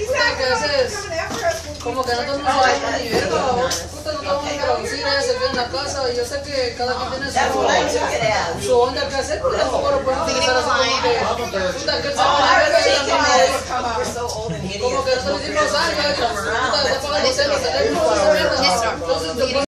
puta, que a veces como que no todo el mundo va a nivel, puta, no todo el mundo quiere oficina, se queda en la casa, y yo sé que cada quien tiene su onda que hacer, pero tampoco lo podemos utilizar así como que, puta, que él se va a como que nosotros hicimos algo, puta, está pagando celos, entonces